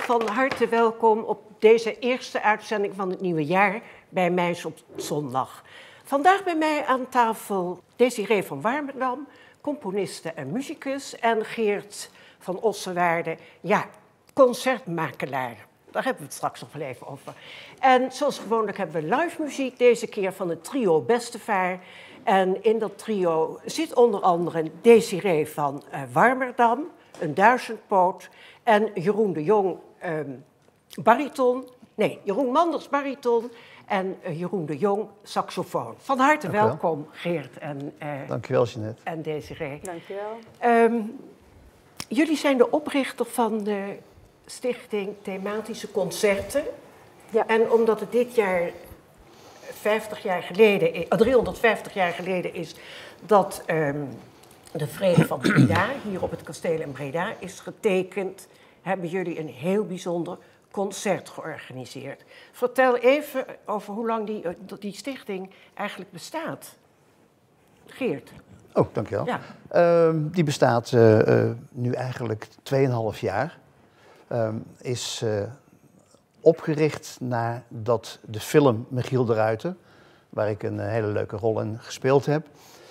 van harte welkom op deze eerste uitzending van het nieuwe jaar bij Meis op zondag. Vandaag bij mij aan tafel Desiree van Warmerdam, componiste en muzikus, en Geert van Ossenwaarde, ja, concertmakelaar. Daar hebben we het straks nog wel even over. En zoals gewoonlijk hebben we live muziek, deze keer van het trio Bestevaar. En in dat trio zit onder andere Desiree van Warmerdam, een duizendpoot, en Jeroen de Jong, Jeroen Manders, bariton, en Jeroen de Jong, saxofoon. Van harte welkom, Geert en, dankjewel, Jeanette. En Desiree. Dankjewel. Jullie zijn de oprichter van de stichting Thematische Concerten. Ja. En omdat het dit jaar 350 jaar geleden is dat de Vrede van Breda hier op het kasteel in Breda is getekend, hebben jullie een heel bijzonder concert georganiseerd. Vertel even over hoe lang die stichting eigenlijk bestaat. Geert. Oh, dankjewel. Ja. Die bestaat nu eigenlijk 2,5 jaar. Is opgericht nadat de film Michiel de Ruiter, waar ik een hele leuke rol in gespeeld heb,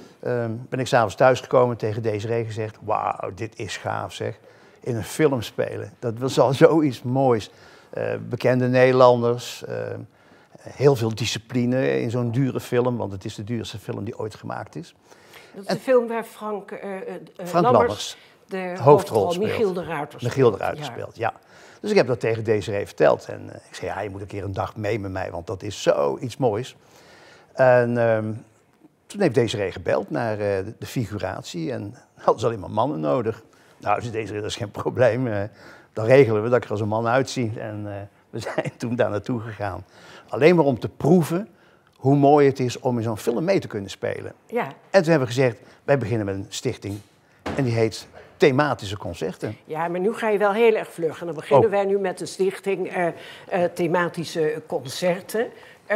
ben ik 's avonds thuisgekomen, tegen Desiree gezegd: wauw, dit is gaaf zeg. In een film spelen, dat was al zoiets moois. Bekende Nederlanders, heel veel discipline in zo'n dure film, want het is de duurste film die ooit gemaakt is. Dat is de film waar Frank Lammers de hoofdrol speelt. Michiel de Ruiter speelt, ja. Dus ik heb dat tegen Desiree verteld en ik zei, ja, je moet een keer een dag mee met mij, want dat is zoiets moois. En toen heeft Desiree gebeld naar de figuratie en hadden ze alleen maar mannen nodig. Nou, zei Desiree, dat is geen probleem, dan regelen we dat ik er als een man uitzie. En we zijn toen daar naartoe gegaan. Alleen maar om te proeven hoe mooi het is om in zo'n film mee te kunnen spelen. Ja. En toen hebben we gezegd, wij beginnen met een stichting en die heet Thematische Concerten. Ja, maar nu ga je wel heel erg vlug. En dan beginnen wij nu met de stichting Thematische Concerten.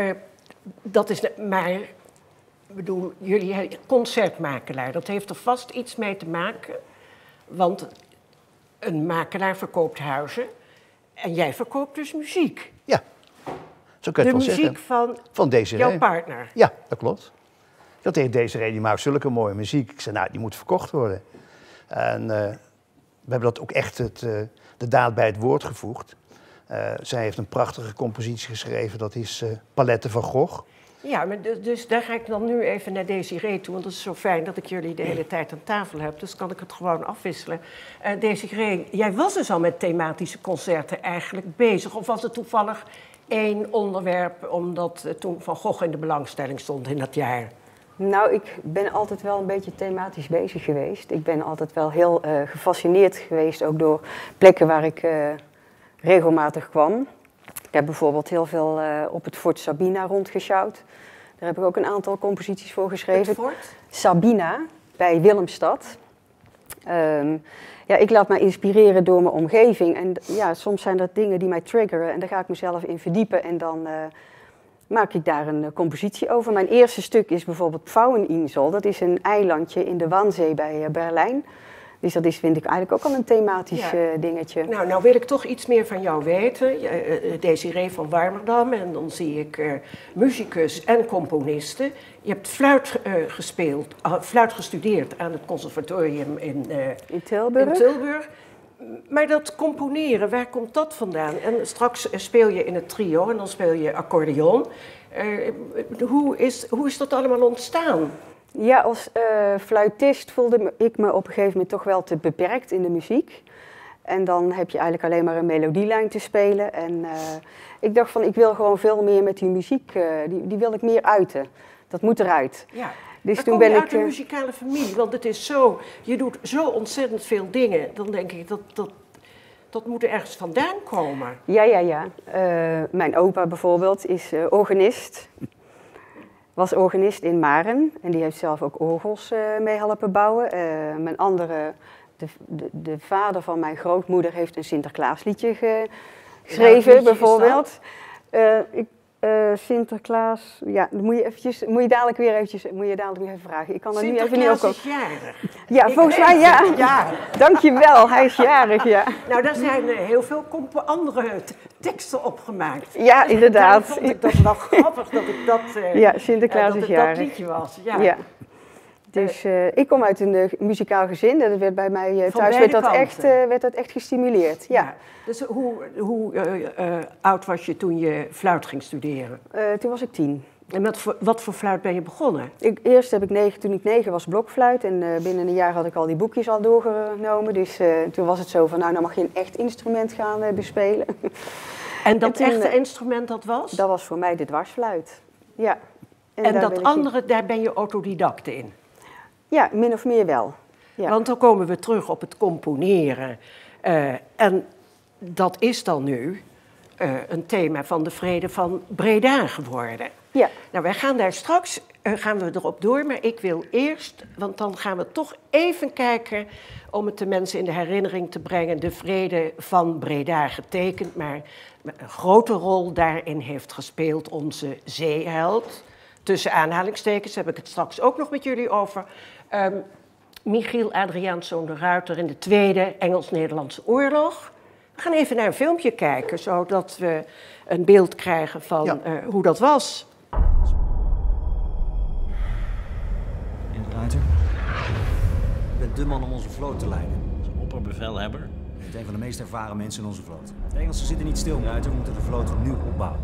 Dat is maar, ik bedoel, jullie concertmakelaar, dat heeft er vast iets mee te maken. Want een makelaar verkoopt huizen en jij verkoopt dus muziek. Ja, zo kun je de het wel muziek zeggen. Van Desiree. Jouw partner. Ja, dat klopt. Ik had tegen Desiree, die maakt zulke mooie muziek. Ik zei, nou, die moet verkocht worden. En we hebben dat ook echt de daad bij het woord gevoegd. Zij heeft een prachtige compositie geschreven, dat is Paletten van Gogh. Ja, maar dus daar ga ik dan nu even naar Desiree toe, want het is zo fijn dat ik jullie de hele tijd aan tafel heb, dus kan ik het gewoon afwisselen. Desiree, jij was dus al met thematische concerten eigenlijk bezig, of was het toevallig één onderwerp, omdat toen Van Gogh in de belangstelling stond in dat jaar? Nou, ik ben altijd wel een beetje thematisch bezig geweest. Ik ben altijd wel heel gefascineerd geweest, ook door plekken waar ik regelmatig kwam. Ik heb bijvoorbeeld heel veel op het Fort Sabina rondgesjouwd. Daar heb ik ook een aantal composities voor geschreven. Het fort? Sabina, bij Willemstad. Ja, ik laat me inspireren door mijn omgeving. En ja, soms zijn dat dingen die mij triggeren. En daar ga ik mezelf in verdiepen. En dan maak ik daar een compositie over. Mijn eerste stuk is bijvoorbeeld Pfaueninsel. Dat is een eilandje in de Wannsee bij Berlijn. Dus dat is, vind ik, eigenlijk ook al een thematisch dingetje. Nou wil ik toch iets meer van jou weten. Desiree van Warmerdam, en dan zie ik muzikus en componiste. Je hebt fluit gestudeerd aan het conservatorium in Tilburg. Maar dat componeren, waar komt dat vandaan? En straks speel je in het trio en dan speel je accordeon. Hoe is dat allemaal ontstaan? Ja, als fluitist voelde ik me op een gegeven moment toch wel te beperkt in de muziek. En dan heb je eigenlijk alleen maar een melodielijn te spelen. En ik dacht van, ik wil gewoon veel meer met die muziek, die wil ik meer uiten. Dat moet eruit. Ja. Dus maar toen kom je ben uit een muzikale familie? Want het is zo, je doet zo ontzettend veel dingen. Dan denk ik, dat moet er ergens vandaan komen. Ja. Mijn opa bijvoorbeeld is organist. Was organist in Maren en die heeft zelf ook orgels mee helpen bouwen. Mijn andere, de vader van mijn grootmoeder heeft een Sinterklaasliedje geschreven, bijvoorbeeld. Sinterklaas, ja, dan moet je dadelijk weer even vragen. Ik kan er nu even niet op komen. Sinterklaas is jarig. Ja, volgens mij ja. Ja. Dankjewel, hij is jarig, ja. Nou, daar zijn heel veel andere teksten opgemaakt. Ja, inderdaad. Daarom vond ik dat wel grappig dat ik dat, Ja, Sinterklaas dat is het dat jarig. liedje was. Ja. Ja. Dus ik kom uit een muzikaal gezin. Dat werd bij mij Van thuis beide werd dat echt gestimuleerd. Ja. Ja. Dus hoe oud was je toen je fluit ging studeren? Toen was ik 10. En wat voor fluit ben je begonnen? Eerst heb ik toen ik 9 was blokfluit en binnen een jaar had ik al die boekjes al doorgenomen. Dus toen was het zo van, nou mag je een echt instrument gaan bespelen. En dat toen, echte instrument dat was? Dat was voor mij de dwarsfluit. Ja. En dat andere, daar ben je autodidact in? Ja, min of meer wel. Ja. Want dan komen we terug op het componeren. En dat is dan nu een thema van de Vrede van Breda geworden. Ja. Nou, wij gaan daar straks gaan we erop door, maar ik wil eerst, want dan gaan we toch even kijken om het de mensen in de herinnering te brengen, de Vrede van Breda getekend, maar een grote rol daarin heeft gespeeld onze zeeheld. Tussen aanhalingstekens heb ik het straks ook nog met jullie over. Michiel Adriaanszoon de Ruyter in de Tweede Engels-Nederlandse Oorlog. We gaan even naar een filmpje kijken, zodat we een beeld krijgen van hoe dat was. Meneer de Ruyter, ik ben de man om onze vloot te leiden. Als opperbevelhebber. U bent een van de meest ervaren mensen in onze vloot. De Engelsen zitten niet stil, Ruyter. We moeten de vloot nu opbouwen.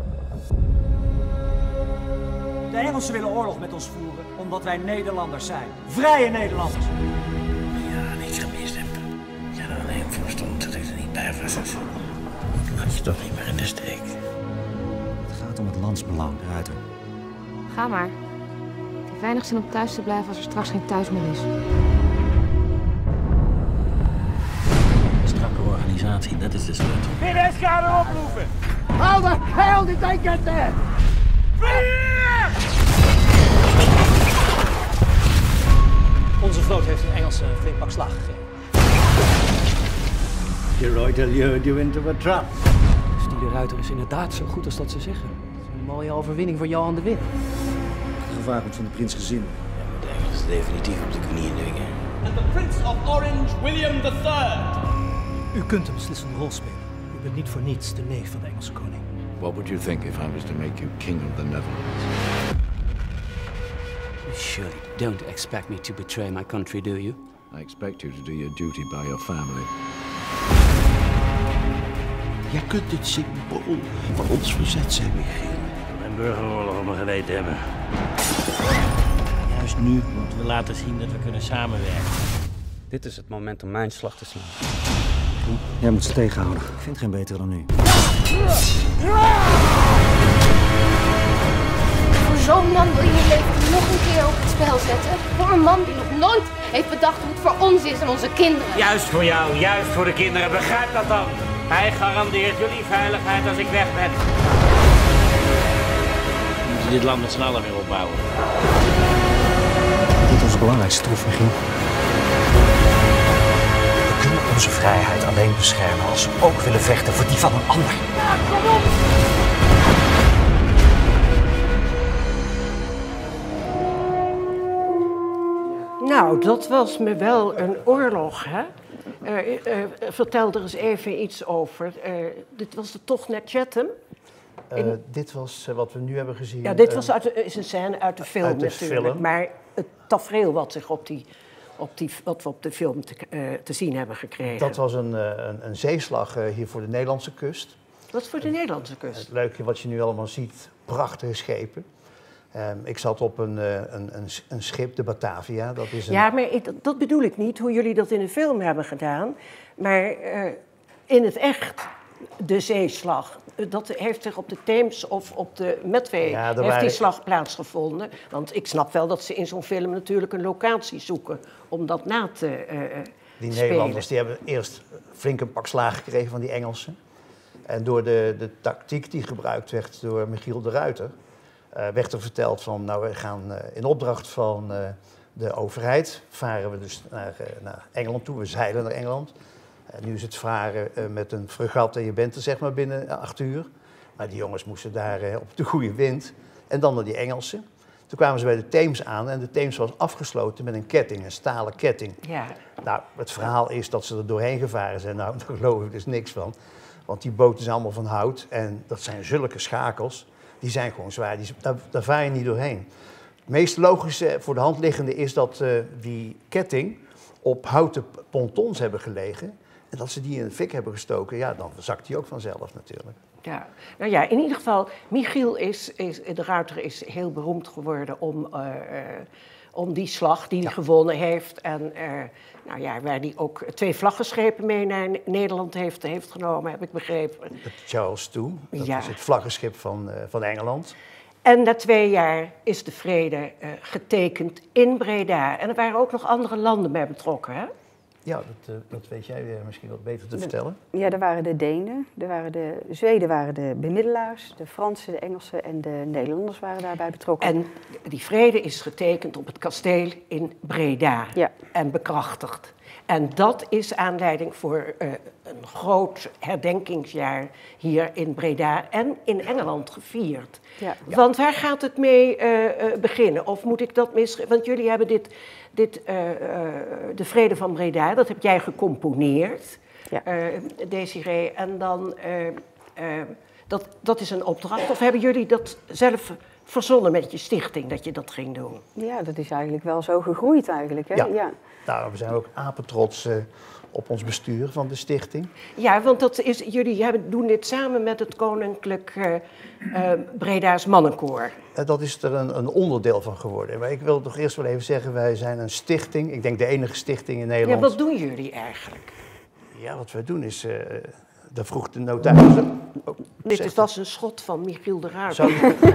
De Engelsen willen oorlog met ons voeren, omdat wij Nederlanders zijn. Vrije Nederlanders. Ja, niets gemist heb. Ik had er alleen voor stond dat ik er niet bij was. Dus dan had je toch niet meer in de steek. Het gaat om het landsbelang, Ruyter. Ga maar. Het veiligst zijn om thuis te blijven als er straks geen thuis meer is. Strakke organisatie, dat is de sleutel. Pires, ga erop roepen! How the hell did they get there? Onze vloot heeft de Engelsen een flink pak slag gegeven. De Ruyter lured you into a trap. Dus die de Ruyter is inderdaad zo goed als dat ze zeggen. Het is een mooie overwinning voor Johan de Wit. Het gevaar komt van de prinsgezin. Ja, maar de Engelsen definitief op de knieën dwingen. And the Prince of Orange, William III. U kunt een beslissende rol spelen. U bent niet voor niets de neef van de Engelse koning. What would you think if I was to make you king of the Netherlands? You surely don't expect me to betray my country, do you? I expect you to do your duty by your family. Jij kunt het symbool van ons verzet zijn, Michiel. Een burgeroorlog op mijn geweten hebben. Juist nu moeten we laten zien dat we kunnen samenwerken. Dit is het moment om mijn slag te slaan. Jij moet ze tegenhouden. Ik vind geen betere dan u. Voor zo'n man wil je je leven nog een keer op het spel zetten? Voor een man die nog nooit heeft bedacht hoe het voor ons is en onze kinderen. Juist voor jou, juist voor de kinderen. Begrijp dat dan. Hij garandeert jullie veiligheid als ik weg ben. We moeten dit land met z'n allen weer opbouwen. Dit is onze belangrijkste troef, Michiel. We kunnen onze vrijheid alleen beschermen als we ook willen vechten voor die van een ander. Ja, kom op! Nou, dat was me wel een oorlog, hè? Vertel er eens even iets over. Dit was de tocht naar Chatham. Dit was wat we nu hebben gezien. Ja, dit was is een scène uit de film uit de natuurlijk. film. Maar het tafereel wat zich wat we op de film te zien hebben gekregen. Dat was een zeeslag hier voor de Nederlandse kust. Wat is voor de Nederlandse kust? Het leuke wat je nu allemaal ziet, prachtige schepen. Ik zat op een schip, de Batavia. Dat is een... Ja, maar dat bedoel ik niet, hoe jullie dat in de film hebben gedaan. Maar in het echt, de zeeslag, dat heeft zich op de Theems of op de Medway die slag plaatsgevonden. Want ik snap wel dat ze in zo'n film natuurlijk een locatie zoeken om dat na te Die spelen. Nederlanders die hebben eerst flink een pak slagen gekregen van die Engelsen. En door de tactiek die gebruikt werd door Michiel de Ruyter... werd er verteld van, nou, we gaan in opdracht van de overheid, varen we dus naar Engeland toe, we zeilen naar Engeland. Nu is het varen met een fregat en je bent er zeg maar binnen 8 uur. Maar die jongens moesten daar op de goede wind. En dan naar die Engelsen. Toen kwamen ze bij de Theems aan en de Theems was afgesloten met een ketting, een stalen ketting. Ja. Nou, het verhaal is dat ze er doorheen gevaren zijn. Nou, daar geloof ik dus niks van. Want die boten zijn allemaal van hout en dat zijn zulke schakels. Die zijn gewoon zwaar, daar vaar je niet doorheen. Het meest logische voor de hand liggende is dat die ketting op houten pontons hebben gelegen. En dat ze die in de fik hebben gestoken, ja, dan zakt die ook vanzelf natuurlijk. Ja, nou ja, in ieder geval, Michiel de Ruiter is heel beroemd geworden om die slag die hij gewonnen heeft. En nou ja, waar hij ook 2 vlaggenschepen mee naar Nederland heeft genomen, heb ik begrepen. Het Charles II, dat is het vlaggenschip van Engeland. En na 2 jaar is de vrede getekend in Breda. En er waren ook nog andere landen bij betrokken, hè? Ja, dat weet jij misschien wat beter te vertellen. Ja, er waren de Denen, de Zweden waren de bemiddelaars, de Fransen, de Engelsen en de Nederlanders waren daarbij betrokken. En die vrede is getekend op het kasteel in Breda en bekrachtigd. En dat is aanleiding voor een groot herdenkingsjaar hier in Breda en in Engeland gevierd. Ja. Want waar gaat het mee beginnen? Of moet ik dat misschrijven? Want jullie hebben de Vrede van Breda, dat heb jij gecomponeerd, Desiree. En dan, dat is een opdracht. Of hebben jullie dat zelf verzonnen met je stichting, dat je dat ging doen? Ja, dat is eigenlijk wel zo gegroeid eigenlijk. Hè? Ja. Nou, we zijn ook apetrots op ons bestuur van de stichting. Ja, want jullie doen dit samen met het Koninklijk Breda's Mannenkoor. Dat is er een onderdeel van geworden. Maar ik wil toch eerst wel even zeggen, wij zijn een stichting. Ik denk de enige stichting in Nederland. Ja, wat doen jullie eigenlijk? Ja, wat wij doen is, daar vroeg de notaris... Dit was een schot van Michiel de Ruiter.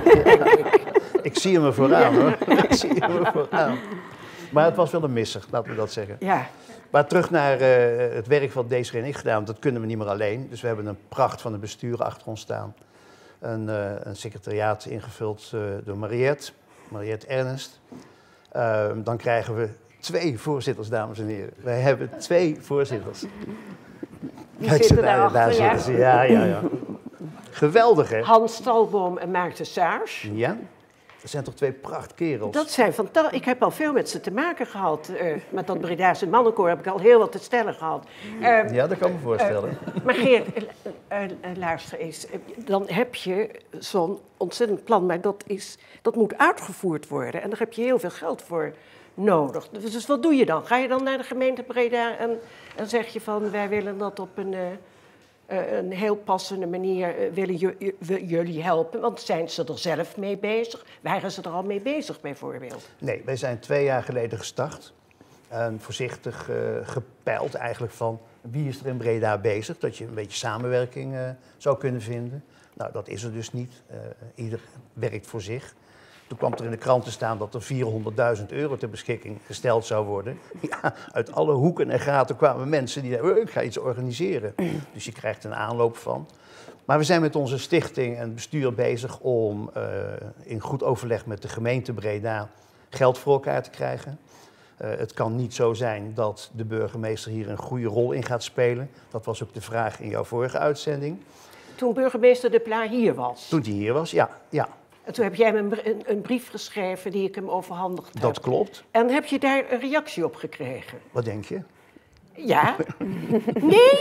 Ik zie hem er vooraan, hoor. Ik zie hem er vooraan. Maar het was wel een misser, laten we dat zeggen. Ja. Maar terug naar het werk wat Desiree en ik gedaan hebben, dat kunnen we niet meer alleen. Dus we hebben een pracht van het bestuur achter ons staan. Een secretariaat ingevuld door Mariette Ernest. Dan krijgen we 2 voorzitters, dames en heren. Wij hebben 2 voorzitters. Die zitten daarachter, daar zitten ze. Ja. Geweldig, hè? Hans Stalboom en Maarten Saars. Ja. Dat zijn toch 2 prachtkerels? Dat zijn fantastisch. Ik heb al veel met ze te maken gehad. Met dat Breda's Mannenkoor heb ik al heel wat te stellen gehad. Ja, dat kan ik me voorstellen. Maar Geert, luister eens. Dan heb je zo'n ontzettend plan, maar dat moet uitgevoerd worden. En daar heb je heel veel geld voor nodig. Dus wat doe je dan? Ga je dan naar de gemeente Breda en zeg je van, wij willen dat op een heel passende manier willen jullie helpen? Want zijn ze er zelf mee bezig? Waren ze er al mee bezig bijvoorbeeld? Nee, wij zijn 2 jaar geleden gestart. En voorzichtig gepeild eigenlijk van wie is er in Breda bezig. Dat je een beetje samenwerking zou kunnen vinden. Nou, dat is er dus niet. Ieder werkt voor zich. Toen kwam er in de krant te staan dat er €400.000 ter beschikking gesteld zou worden. Ja, uit alle hoeken en gaten kwamen mensen die zeiden, ik ga iets organiseren. Dus je krijgt een aanloop van. Maar we zijn met onze stichting en het bestuur bezig om in goed overleg met de gemeente Breda geld voor elkaar te krijgen. Het kan niet zo zijn dat de burgemeester hier een goede rol in gaat spelen. Dat was ook de vraag in jouw vorige uitzending. Toen burgemeester De Pla hier was? Toen die hier was, ja. En toen heb jij hem een brief geschreven die ik hem overhandigd heb. Dat klopt. En heb je daar een reactie op gekregen? Wat denk je? Ja. Nee?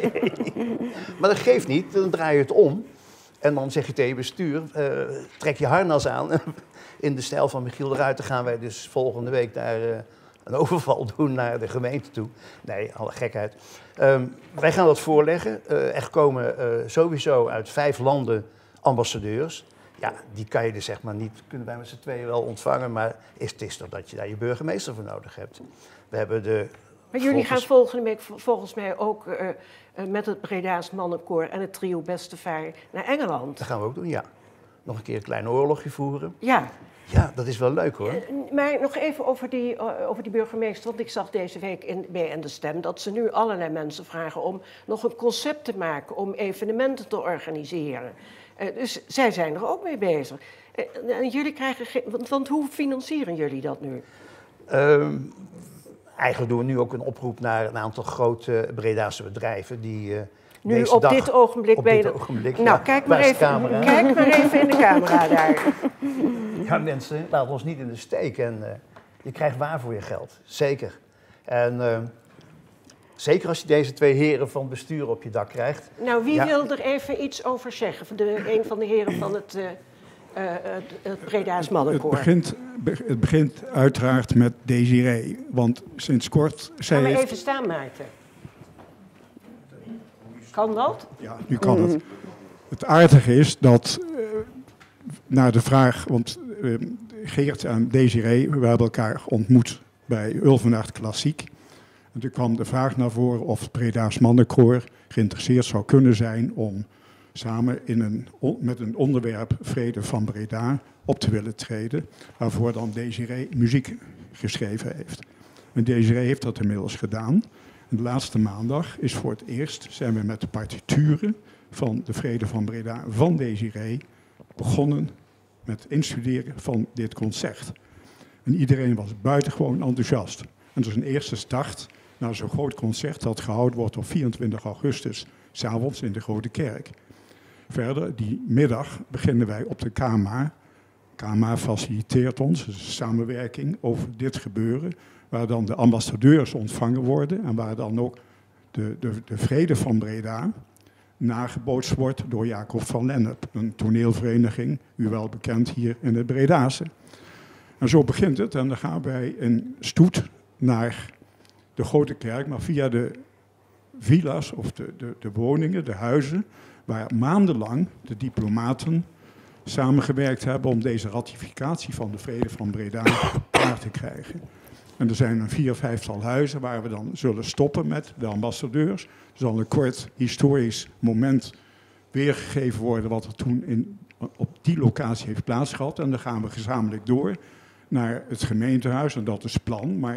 Maar dat geeft niet, dan draai je het om. En dan zeg je tegen je bestuur, trek je harnas aan. In de stijl van Michiel de Ruiter gaan wij dus volgende week daar een overval doen naar de gemeente toe. Nee, alle gekheid. Wij gaan dat voorleggen. Er komen sowieso uit 5 landen ambassadeurs. Ja, die kan je dus zeg maar niet, kunnen wij met z'n tweeën wel ontvangen, maar het is toch dat je daar je burgemeester voor nodig hebt. We hebben maar jullie gaan volgende week volgens mij ook met het Breda's Mannenkoor en het trio Bestevaar naar Engeland. Dat gaan we ook doen, ja. Nog een keer een klein oorlogje voeren. Ja. Ja, dat is wel leuk hoor. Maar nog even over die burgemeester, want ik zag deze week bij De Stem dat ze nu allerlei mensen vragen om nog een concept te maken, om evenementen te organiseren. Dus zij zijn er ook mee bezig. En jullie krijgen want hoe financieren jullie dat nu? Eigenlijk doen we nu ook een oproep naar een aantal grote Bredaanse bedrijven die Nu deze op dag, dit ogenblik op ben je... dit ogenblik, nou, ja. kijk Waar maar, is de camera? kijk maar even in de camera daar. Ja, mensen, laat ons niet in de steek. En je krijgt waar voor je geld. Zeker. En zeker als je deze twee heren van bestuur op je dak krijgt. Nou, wie wil er even iets over zeggen? Een van de heren van het Breda's Mannenkoor. Het begint uiteraard met Desiree. Want sinds kort... Ga maar even staan, Maarten. Kan dat? Ja, nu kan het. Het aardige is dat, naar de vraag... Want Geert en Desiree, we hebben elkaar ontmoet bij Ulvenacht Klassiek. En toen kwam de vraag naar voren of het Breda's Mannenkoor geïnteresseerd zou kunnen zijn om samen met een onderwerp Vrede van Breda op te willen treden, waarvoor dan Desiree muziek geschreven heeft. En Desiree heeft dat inmiddels gedaan. En de laatste maandag is voor het eerst, zijn we met de partituren van de Vrede van Breda van Desiree begonnen met instuderen van dit concert. En iedereen was buitengewoon enthousiast. En dat is een eerste start naar zo'n groot concert dat gehouden wordt op 24 augustus, 's avonds in de Grote Kerk. Verder, die middag beginnen wij op de KMA. KMA faciliteert ons, dus een samenwerking over dit gebeuren, waar dan de ambassadeurs ontvangen worden en waar dan ook de Vrede van Breda nagebootst wordt door Jacob van Lennep, een toneelvereniging, u wel bekend hier in het Bredase. En zo begint het en dan gaan wij in stoet naar de Grote Kerk, maar via de villa's of de woningen, de huizen, waar maandenlang de diplomaten samengewerkt hebben om deze ratificatie van de Vrede van Breda klaar te krijgen. En er zijn een 4-5-tal huizen waar we dan zullen stoppen met de ambassadeurs. Er zal een kort historisch moment weergegeven worden wat er toen op die locatie heeft plaatsgehad. En dan gaan we gezamenlijk door naar het gemeentehuis en dat is plan, maar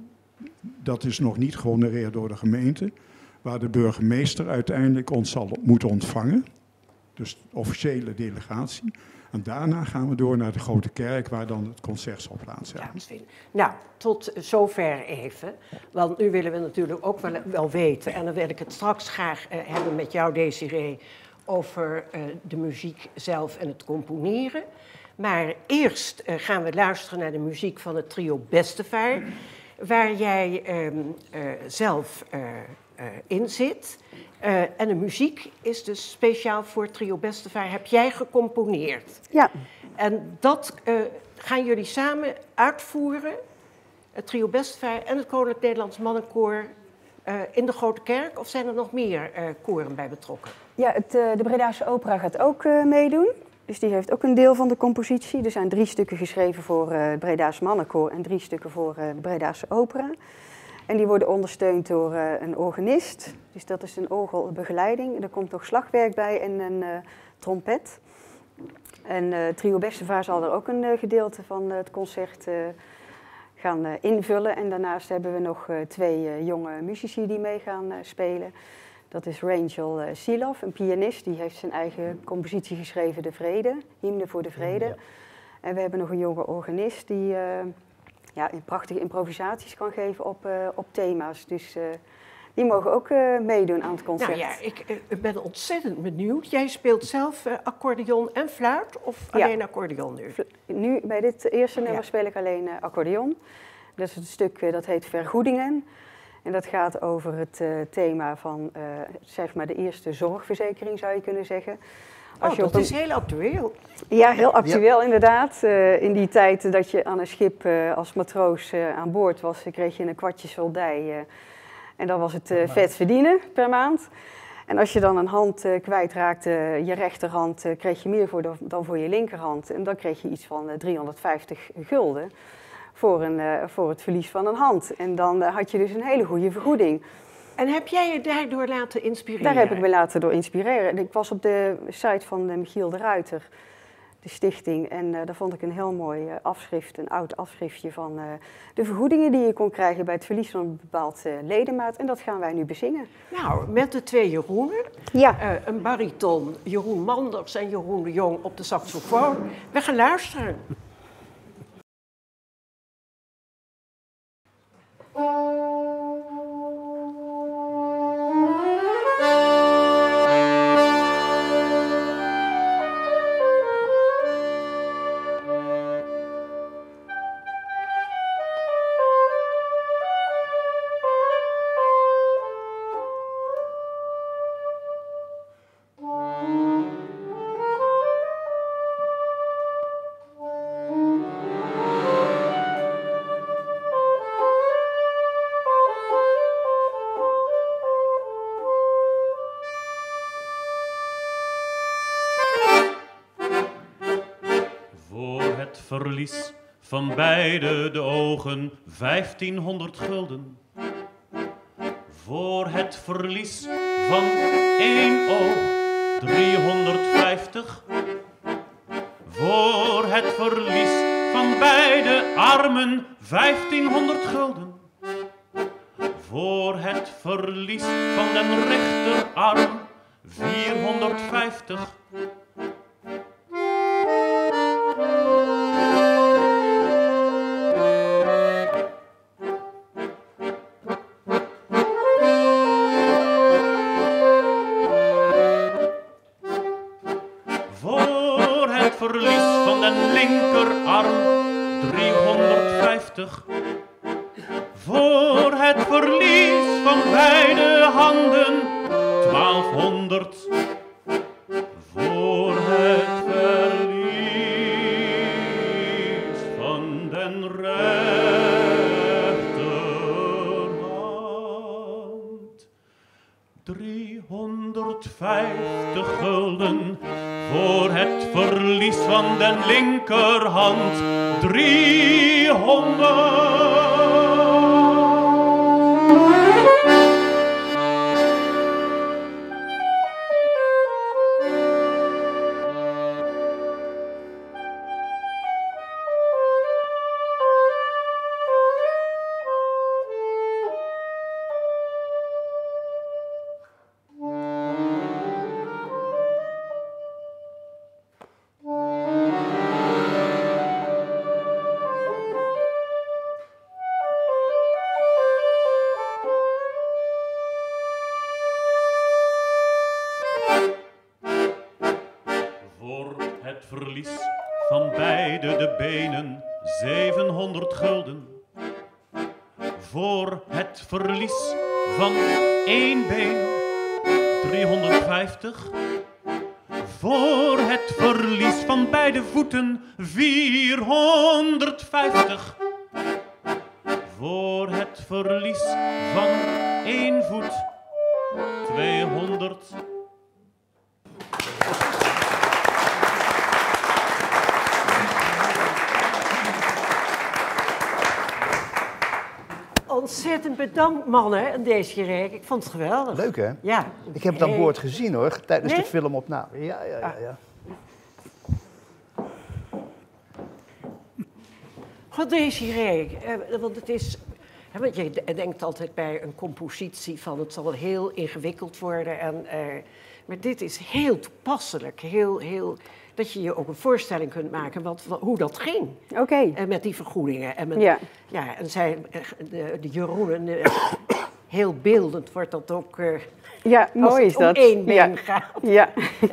dat is nog niet gehonoreerd door de gemeente, waar de burgemeester uiteindelijk ons zal moeten ontvangen. Dus de officiële delegatie. En daarna gaan we door naar de Grote Kerk, waar dan het concert zal plaatsvinden. Ja, nou, tot zover even. Want nu willen we natuurlijk ook wel weten, en dan wil ik het straks graag hebben met jou, Desiree, over de muziek zelf en het componeren. Maar eerst gaan we luisteren naar de muziek van het trio Bestevaer, waar jij zelf in zit. En de muziek is dus speciaal voor trio Bestevaer, heb jij gecomponeerd. Ja. En dat gaan jullie samen uitvoeren, het trio Bestevaer en het Koninklijk Nederlands Mannenkoor, in de Grote Kerk? Of zijn er nog meer koren bij betrokken? Ja, de Bredase Opera gaat ook meedoen. Dus die heeft ook een deel van de compositie. Er zijn 3 stukken geschreven voor het Breda's Mannenkoor en 3 stukken voor de Bredase Opera. En die worden ondersteund door een organist. Dus dat is een orgelbegeleiding. Er komt nog slagwerk bij en een trompet. En trio Bestevaer zal er ook een gedeelte van het concert gaan invullen. En daarnaast hebben we nog 2 jonge muzici die mee gaan spelen. Dat is Rangel Silov, een pianist. Die heeft zijn eigen compositie geschreven, De Vrede, Hymne voor de Vrede. Ja. En we hebben nog een jonge organist die prachtige improvisaties kan geven op thema's. Dus die mogen ook meedoen aan het concert. Nou ja, ik ben ontzettend benieuwd. Jij speelt zelf accordeon en fluit of alleen accordeon nu? Nu, bij dit eerste nummer speel ik alleen accordeon. Dat is het stuk dat heet Vergoedingen. En dat gaat over het thema van zeg maar de eerste zorgverzekering, zou je kunnen zeggen. Dat is heel actueel. Ja, heel actueel inderdaad. In die tijd dat je aan een schip als matroos aan boord was, kreeg je een kwartje soldij. En dan was het vet verdienen per maand. En als je dan een hand kwijtraakte, je rechterhand, kreeg je meer dan voor je linkerhand. En dan kreeg je iets van 350 gulden voor het verlies van een hand. En dan had je dus een hele goede vergoeding. En heb jij je daardoor laten inspireren? Daar heb ik me laten door inspireren. Ik was op de site van Michiel de Ruiter, de stichting. En daar vond ik een heel mooi afschrift, een oud afschriftje van de vergoedingen die je kon krijgen bij het verlies van een bepaald ledemaat. En dat gaan wij nu bezingen. Nou, met de 2 Jeroenen. Ja. Een bariton, Jeroen Manders en Jeroen de Jong op de saxofoon. We gaan luisteren. het verlies van beide de ogen 1500 gulden. Voor het verlies van één oog 350. Voor het verlies van beide armen 1500 gulden. Voor het verlies van den rechterarm 450. Voor het verlies van den linkerarm 350. Voor het verlies van beide handen 1200. Voor het verlies van den rechterhand 350 gulden. Voor het verlies van den linkerhand 300. Verlies van beide de benen 700 gulden. Voor het verlies van één been 350. Voor het verlies van beide voeten 450. Voor het verlies van één voet 200. Ontzettend bedankt, mannen, en deze reek. Ik vond het geweldig. Leuk, hè? Ja. Ik heb het aan boord gezien, hoor, tijdens de filmopname. Ja. God, deze reek. Want het is... Want je denkt altijd bij een compositie van het zal heel ingewikkeld worden. Maar dit is heel toepasselijk. Heel, dat je je ook een voorstelling kunt maken hoe dat ging. Oké. Met die vergoedingen. En en de Jeroen, heel beeldend wordt dat ook. Ja, mooi is dat. Als het om één been gaat. Ja.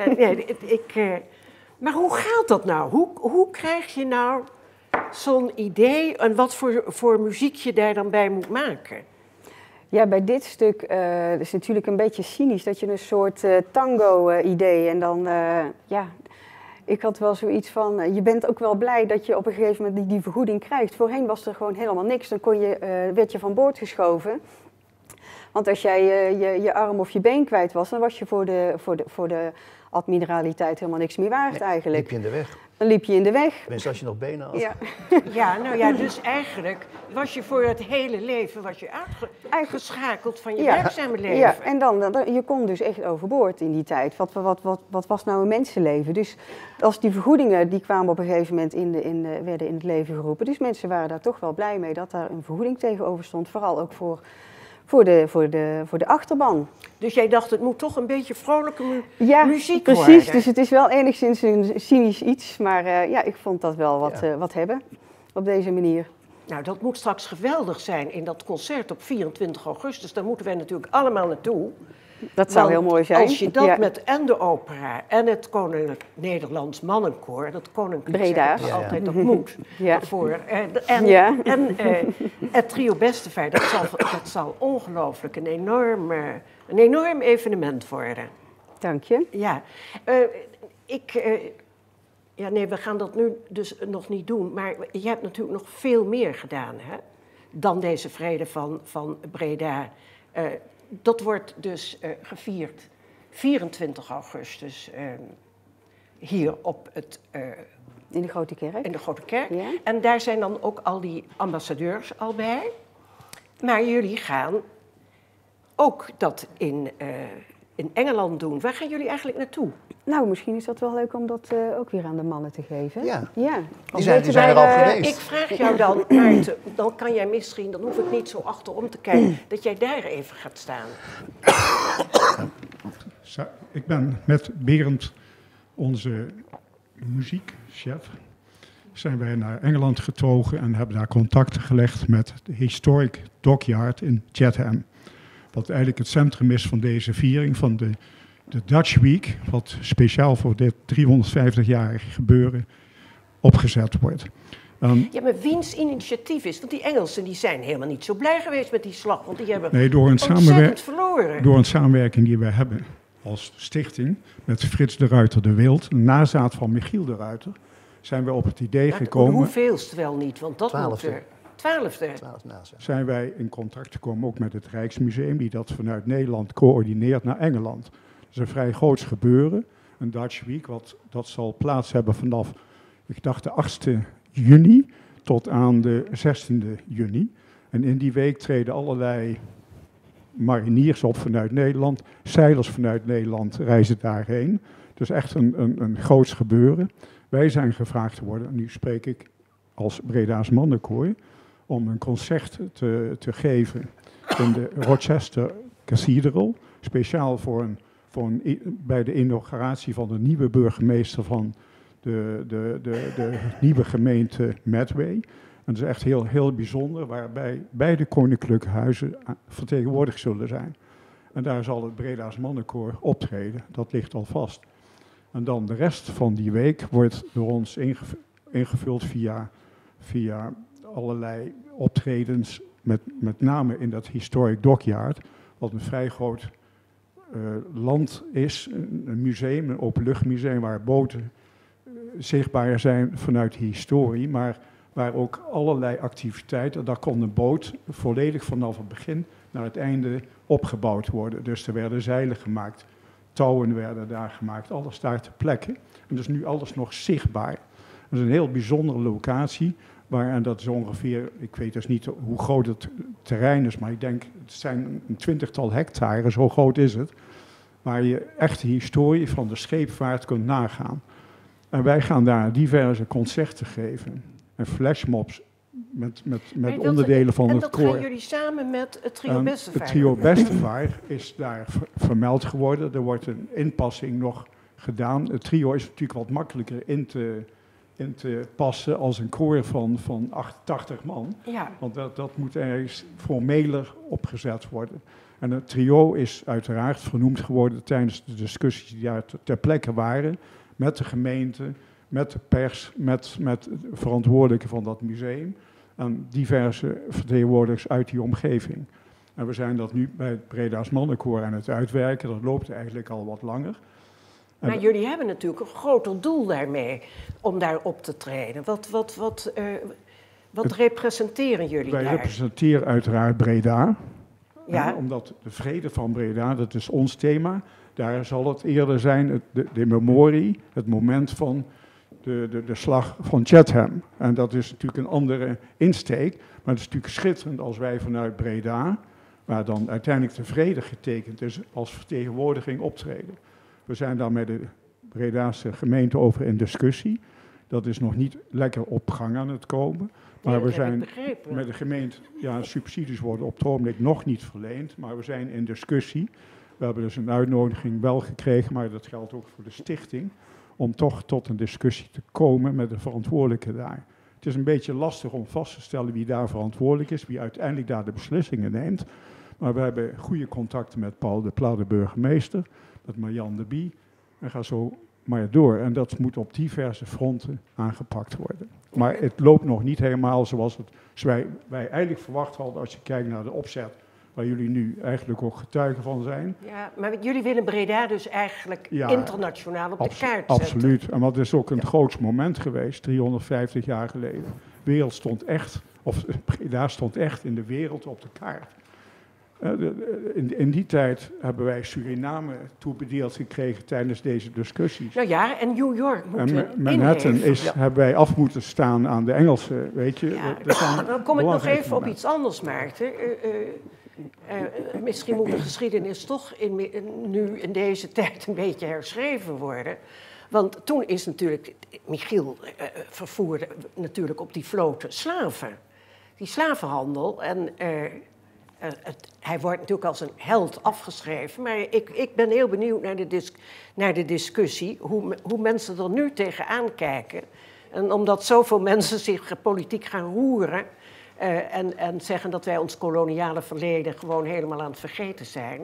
Maar hoe gaat dat nou? Hoe krijg je nou zo'n idee en wat voor muziek je daar dan bij moet maken? Ja, bij dit stuk is het natuurlijk een beetje cynisch dat je een soort tango-idee en dan, ik had wel zoiets van, je bent ook wel blij dat je op een gegeven moment die vergoeding krijgt. Voorheen was er gewoon helemaal niks, dan werd je van boord geschoven. Want als jij je arm of je been kwijt was, dan was je voor de admiraliteit helemaal niks meer waard eigenlijk. Liep je in de weg. Dan liep je in de weg. Tenminste, als je nog benen had. Ja. Dus eigenlijk was je voor het hele leven uitgeschakeld van je werkzame leven. Ja, en je kon dus echt overboord in die tijd. Wat was nou een mensenleven? Dus als die vergoedingen, die kwamen op een gegeven moment werden in het leven geroepen. Dus mensen waren daar toch wel blij mee dat daar een vergoeding tegenover stond. Vooral ook voor de achterban. Dus jij dacht, het moet toch een beetje vrolijke muziek precies, worden? Dus het is wel enigszins een cynisch iets. Maar ik vond dat wel wat hebben op deze manier. Nou, dat moet straks geweldig zijn in dat concert op 24 augustus. Daar moeten wij natuurlijk allemaal naartoe. Dat zou heel mooi zijn. Als je dat met en de opera en het Koninklijk Nederlands Mannenkoor, dat koninklijk Breda, altijd, dat moet. Voor, en het Trio Bestevaer, dat zal ongelooflijk een enorm evenement worden. Dank je. Ja, we gaan dat nu dus nog niet doen, maar je hebt natuurlijk nog veel meer gedaan, hè, dan deze vrede van Breda. Dat wordt dus gevierd 24 augustus hier op het In de Grote Kerk. In de Grote Kerk. Ja. En daar zijn dan ook al die ambassadeurs al bij. Maar jullie gaan ook dat in Engeland doen. Waar gaan jullie eigenlijk naartoe? Nou, misschien is dat wel leuk om dat ook weer aan de mannen te geven. Ja, ja. die zijn er al geweest. Ik vraag jou dan, Maarten, dan kan jij misschien, dan hoef ik niet zo achterom te kijken, dat jij daar even gaat staan. Ik ben met Berend, onze muziekchef, zijn wij naar Engeland getogen en hebben daar contacten gelegd met de Historic Dockyard in Chatham. Wat eigenlijk het centrum is van deze viering van de Dutch Week, wat speciaal voor dit 350-jarige gebeuren opgezet wordt. Ja, maar wiens initiatief is? Want die Engelsen die zijn helemaal niet zo blij geweest met die slag, want die hebben ontzettend verloren. Door een samenwerking die wij hebben als stichting met Frits de Ruiter de Wild, een nazaat van Michiel de Ruiter, zijn we op het idee gekomen. Hoeveelste wel niet, want dat moet er. 12e. Zijn wij in contact gekomen ook met het Rijksmuseum, die dat vanuit Nederland coördineert naar Engeland. Dat is een vrij groots gebeuren, een Dutch Week, dat zal plaats hebben vanaf, ik dacht, de 8e juni tot aan de 16e juni. En in die week treden allerlei mariniers op vanuit Nederland, zeilers vanuit Nederland reizen daarheen. Dus echt een groots gebeuren. Wij zijn gevraagd geworden, en nu spreek ik als Breda's Mannenkoor, om een concert te geven in de Rochester Cathedral, speciaal bij de inauguratie van de nieuwe burgemeester van de nieuwe gemeente Medway. En dat is echt heel bijzonder, waarbij beide koninklijke huizen vertegenwoordigd zullen zijn. En daar zal het Breda's Mannenkoor optreden, dat ligt al vast. En dan de rest van die week wordt door ons ingevuld via allerlei optredens, met name in dat Historic Dockyard, wat een vrij groot land is, een museum, een openluchtmuseum waar boten zichtbaar zijn vanuit de historie, maar waar ook allerlei activiteiten, daar kon een boot volledig vanaf het begin naar het einde opgebouwd worden. Dus er werden zeilen gemaakt, touwen werden daar gemaakt, alles daar ter plekke. En dus nu alles nog zichtbaar. Dat is een heel bijzondere locatie, en dat is ongeveer, ik weet dus niet hoe groot het terrein is, maar ik denk, het zijn een 20-tal hectare, zo groot is het, waar je echt de historie van de scheepvaart kunt nagaan. En wij gaan daar diverse concerten geven en flashmobs met onderdelen van het koor. En dat gaan jullie samen met het Trio Bestevaer? Het Trio Bestevaer is daar vermeld geworden. Er wordt een inpassing nog gedaan. Het trio is natuurlijk wat makkelijker in te passen als een koor van 88 man. Ja. Want dat moet ergens formeler opgezet worden. En het trio is uiteraard vernoemd geworden tijdens de discussies die daar ter plekke waren, met de gemeente, met de pers, met verantwoordelijken van dat museum en diverse vertegenwoordigers uit die omgeving. En we zijn dat nu bij het Breda's Mannenkoor aan het uitwerken. Dat loopt eigenlijk al wat langer. Maar jullie hebben natuurlijk een groter doel daarmee om daar op te treden. Wat representeren jullie daar? Wij representeren uiteraard Breda. Ja. Omdat de vrede van Breda, dat is ons thema. Daar zal het eerder zijn, de memorie, het moment van de slag van Chatham. En dat is natuurlijk een andere insteek. Maar het is natuurlijk schitterend als wij vanuit Breda, waar dan uiteindelijk de vrede getekend is, als vertegenwoordiging optreden. We zijn daar met de Bredaanse gemeente over in discussie. Dat is nog niet lekker op gang aan het komen. Maar we zijn met de gemeente, subsidies worden op het ogenblik nog niet verleend, maar we zijn in discussie. We hebben dus een uitnodiging wel gekregen, maar dat geldt ook voor de stichting, om toch tot een discussie te komen met de verantwoordelijke daar. Het is een beetje lastig om vast te stellen wie daar verantwoordelijk is, wie uiteindelijk daar de beslissingen neemt. Maar we hebben goede contacten met Paul de Pla, de burgemeester, met Marjan de Bie, en ga zo maar door. En dat moet op diverse fronten aangepakt worden. Maar het loopt nog niet helemaal zoals wij eigenlijk verwacht hadden als je kijkt naar de opzet, waar jullie nu eigenlijk ook getuigen van zijn. Ja, maar jullie willen Breda dus eigenlijk internationaal op de kaart zetten. Absoluut. En dat is ook een groots moment geweest, 350 jaar geleden. Breda stond echt in de wereld op de kaart. In die tijd hebben wij Suriname toebedeeld gekregen tijdens deze discussies. Nou ja, en New York moeten Manhattan hebben wij af moeten staan aan de Engelsen, weet je. Ja, dan kom ik nog even op iets anders, Maarten. Misschien moet de geschiedenis toch nu in deze tijd een beetje herschreven worden. Want toen is natuurlijk, Michiel vervoerde natuurlijk op die vloten slaven. Die slavenhandel. En hij wordt natuurlijk als een held afgeschreven. Maar ik ben heel benieuwd naar de discussie, hoe mensen er nu tegenaan kijken. En omdat zoveel mensen zich politiek gaan roeren en zeggen dat wij ons koloniale verleden gewoon helemaal aan het vergeten zijn.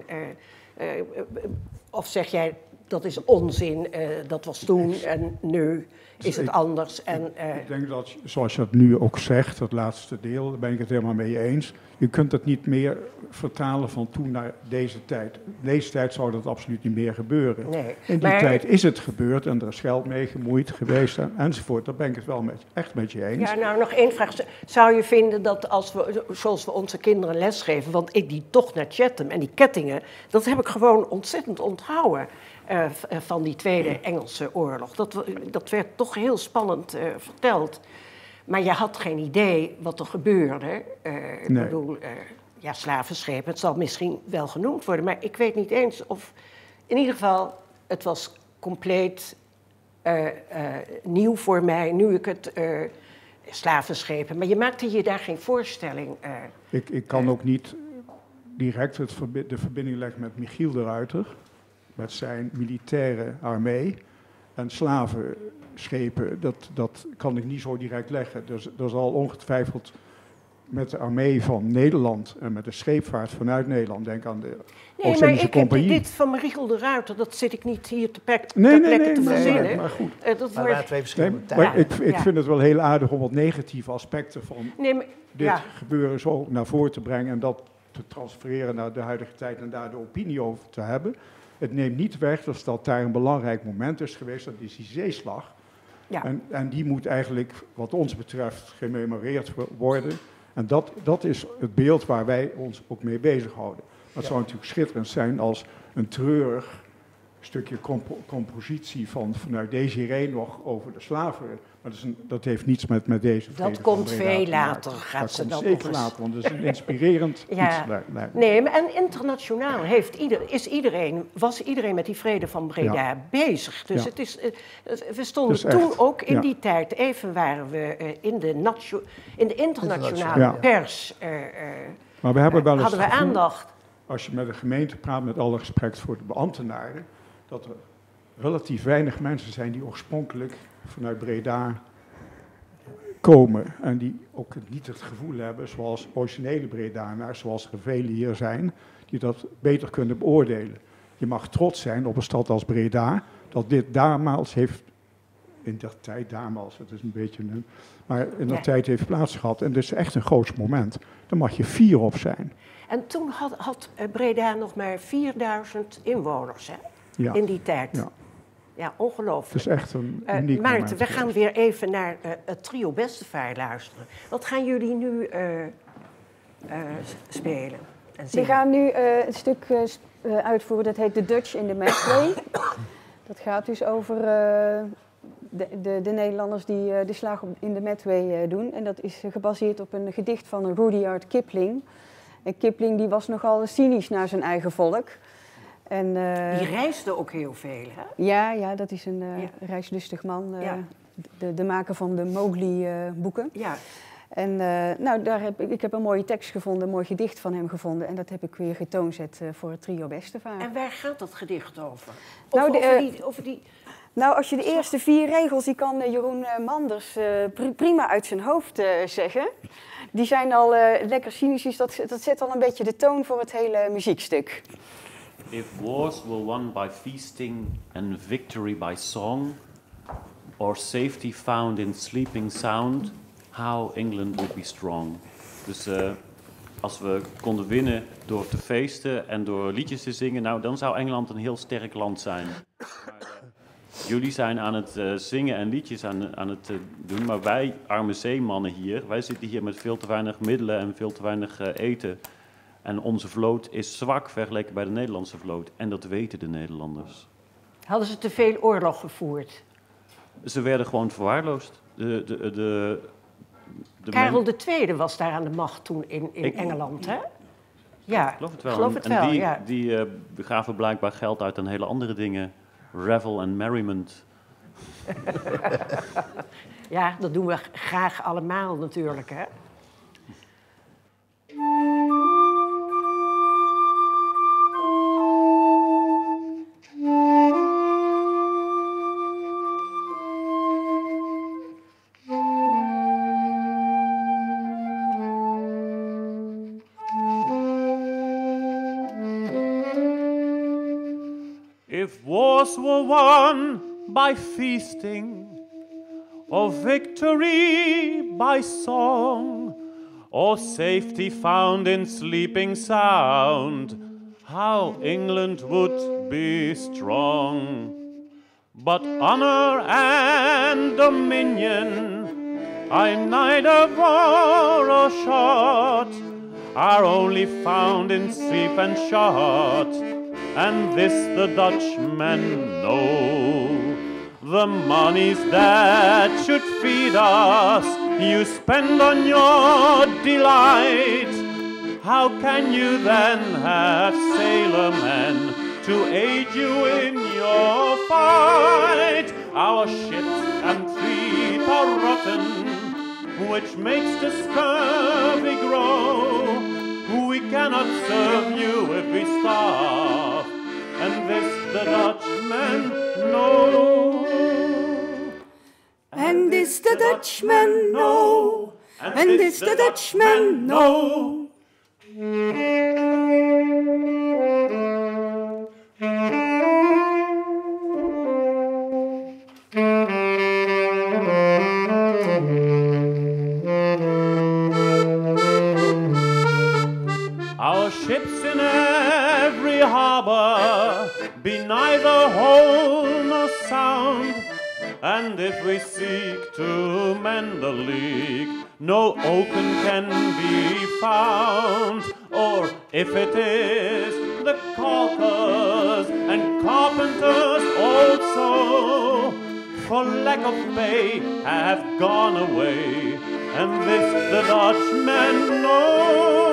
Of zeg jij, dat is onzin, dat was toen en nu is het anders. Ik denk dat, zoals je het nu ook zegt, dat laatste deel, daar ben ik het helemaal mee eens. Je kunt het niet meer vertalen van toen naar deze tijd. In deze tijd zou dat absoluut niet meer gebeuren. Nee, in die tijd is het gebeurd en er is geld mee gemoeid geweest enzovoort. Daar ben ik het wel echt met je eens. Ja, nou nog één vraag. Zou je vinden dat als we, zoals we onze kinderen lesgeven, want ik die tocht naar Chatham en die kettingen, dat heb ik gewoon ontzettend onthouden. Van die Tweede Engelse Oorlog. Dat werd toch heel spannend verteld. Maar je had geen idee wat er gebeurde. Ik bedoel, slavenschepen, het zal misschien wel genoemd worden, maar ik weet niet eens of... In ieder geval, het was compleet nieuw voor mij, nu ik het slavenschepen... Maar je maakte je daar geen voorstelling... Ik kan ook niet direct de verbinding leggen met Michiel de Ruiter, met zijn militaire armee en slavenschepen. Dat kan ik niet zo direct leggen. Dus er zal ongetwijfeld met de armee van Nederland en met de scheepvaart vanuit Nederland, denk aan de Oost-Indische Compagnie. Dit van Michiel de Ruiter, dat zit ik niet hier ter plekke te verzinnen. Nee, maar goed. Dat wordt... twee verschillende tijden. Ik vind het wel heel aardig om wat negatieve aspecten van dit gebeuren zo naar voren te brengen en dat te transfereren naar de huidige tijd en daar de opinie over te hebben. Het neemt niet weg dat daar een belangrijk moment is geweest, dat is die zeeslag. Ja. En die moet eigenlijk, wat ons betreft, gememoreerd worden. En dat is het beeld waar wij ons ook mee bezighouden. Het zou natuurlijk schitterend zijn als een treurig stukje compositie vanuit Desiree nog over de slaven. Maar dat heeft niets met deze vrede. Dat komt veel later. Dat zeker later, want het is een inspirerend iets. Nee, maar en internationaal was iedereen met die vrede van Breda bezig. Dus het is, we stonden toen echt, ook in die tijd, even waren we in de internationale pers. Maar we hebben wel eens hadden we aandacht. Als je met de gemeente praat, met alle respect voor de ambtenaren, dat er relatief weinig mensen zijn die oorspronkelijk vanuit Breda komen. En die ook niet het gevoel hebben, zoals originele Bredanaars, zoals er velen hier zijn, die dat beter kunnen beoordelen. Je mag trots zijn op een stad als Breda, dat dit damals heeft, in dat tijd damals, het is een beetje een, maar in dat tijd heeft plaatsgehad. En dat is echt een groot moment. Daar mag je fier op zijn. En toen had Breda nog maar 4000 inwoners, hè? Ja. In die tijd. Ja, ongelooflijk. Het is echt een uniek Maarten, moment. we gaan weer even naar het trio Bestevaer luisteren. Wat gaan jullie nu spelen en zingen? We gaan nu een stuk uitvoeren, dat heet The Dutch in the Medway. Dat gaat dus over de Nederlanders die de slag in de Medway doen. En dat is gebaseerd op een gedicht van Rudyard Kipling. En Kipling die was nogal cynisch naar zijn eigen volk. En, die reisde ook heel veel, hè? Ja, dat is een reislustig man. De maker van de Mowgli-boeken. Ja. En ik heb een mooie tekst gevonden, een mooi gedicht van hem gevonden. En dat heb ik weer getoonzet voor het trio Bestevaer. En waar gaat dat gedicht over? Nou, als je de eerste 4 regels, die kan Jeroen Manders prima uit zijn hoofd zeggen. Die zijn al lekker cynisch, dat zet al een beetje de toon voor het hele muziekstuk. If wars were won by feasting and victory by song, or safety found in sleeping sound, how England would be strong. Dus als we konden winnen door te feesten en door liedjes te zingen, nou dan zou Engeland een heel sterk land zijn. Jullie zijn aan het zingen en liedjes aan het doen, maar wij arme zeemannen hier, wij zitten hier met veel te weinig middelen en veel te weinig eten. En onze vloot is zwak vergeleken bij de Nederlandse vloot. En dat weten de Nederlanders. Hadden ze te veel oorlog gevoerd? Ze werden gewoon verwaarloosd. Karel II was daar aan de macht toen in Engeland, hè? Ja, ik geloof het wel. Geloof het wel, die gaven blijkbaar geld uit aan hele andere dingen. Revel en merriment. Ja, dat doen we graag allemaal natuurlijk, hè? If wars were won by feasting, or victory by song, or safety found in sleeping sound, how England would be strong. But honor and dominion I neither bore or shot, are only found in sleep and shot, and this the Dutchmen know. The monies that should feed us, you spend on your delight. How can you then have sailormen to aid you in your fight? Our ships and fleet are rotten, which makes the scurvy grow. We cannot serve you if we starve, and this the Dutchmen know. And this the Dutchmen know, and this the Dutchmen know. Our ships in every harbor be neither whole nor sound, and if we seek to mend the leak, no oaken can be found. Or if it is, the caulkers and carpenters also, for lack of pay, have gone away, and this the Dutchmen know.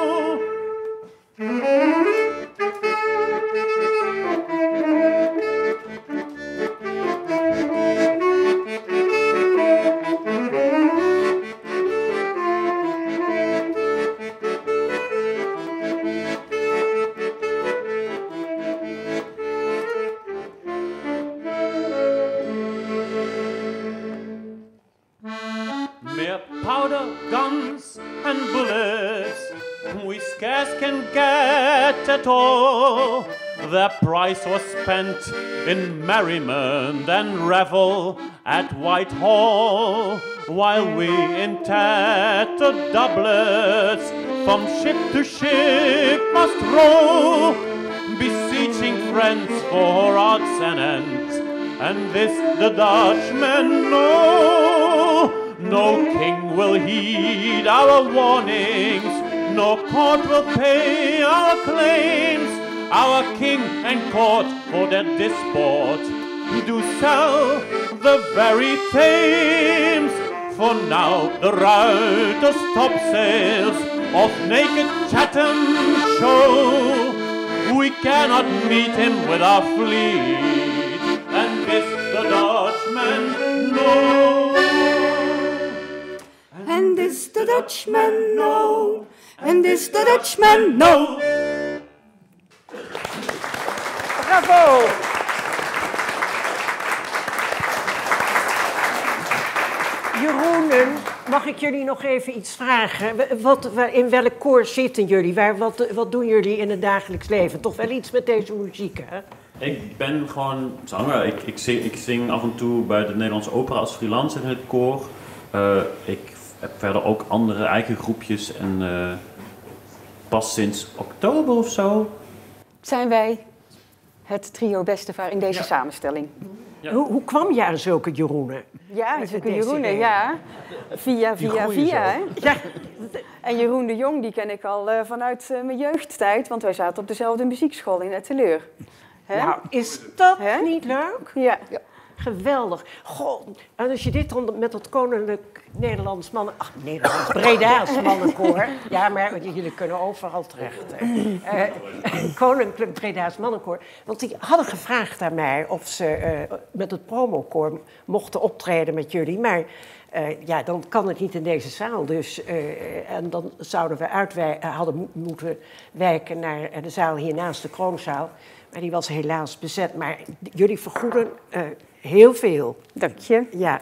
Mere powder, guns, and bullets we scarce can get at all. Their price was spent in merriment and revel at Whitehall, while we in tattered doublets from ship to ship must row, beseeching friends for odds and ends, and this the Dutchmen know. No king will heed our warnings, no court will pay our claims. Our king and court for their disport do sell the very Thames. For now the Ruiter's topsails of naked Chatham show. We cannot meet him with our fleet, and this the Dutchmen know. And this the Dutchmen know, and this the Dutchmen know. Bravo! Jeroenen, mag ik jullie nog even iets vragen? In welk koor zitten jullie? Wat doen jullie in het dagelijks leven? Toch wel iets met deze muziek, hè? Ik ben gewoon zanger. Ik zing af en toe bij de Nederlandse Opera als freelancer in het koor. Ik heb verder ook andere eigen groepjes en pas sinds oktober of zo zijn wij het trio Bestevaar in deze samenstelling. Ja. Hoe kwam je aan zulke Jeroenen? Ja, zulke Jeroenen, ja. Via, hè? Ja. En Jeroen de Jong, die ken ik al vanuit mijn jeugdtijd, want wij zaten op dezelfde muziekschool in Etteleur. Nou, is dat niet leuk? Ja. Geweldig. Goh, en als je dit dan met dat Koninklijk Nederlands Breda's mannenkoor. Ja, maar jullie kunnen overal terecht. Koninklijk Breda's mannenkoor. Want die hadden gevraagd aan mij of ze met het promokoor mochten optreden met jullie. Maar ja, dan kan het niet in deze zaal. Dus, en dan zouden we hadden moeten wijken naar de zaal hiernaast, de Kroonzaal. Maar die was helaas bezet. Maar jullie vergoeden heel veel. Dank je. Ja.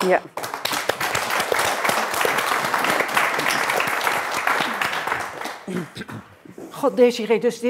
God, Desiree, dus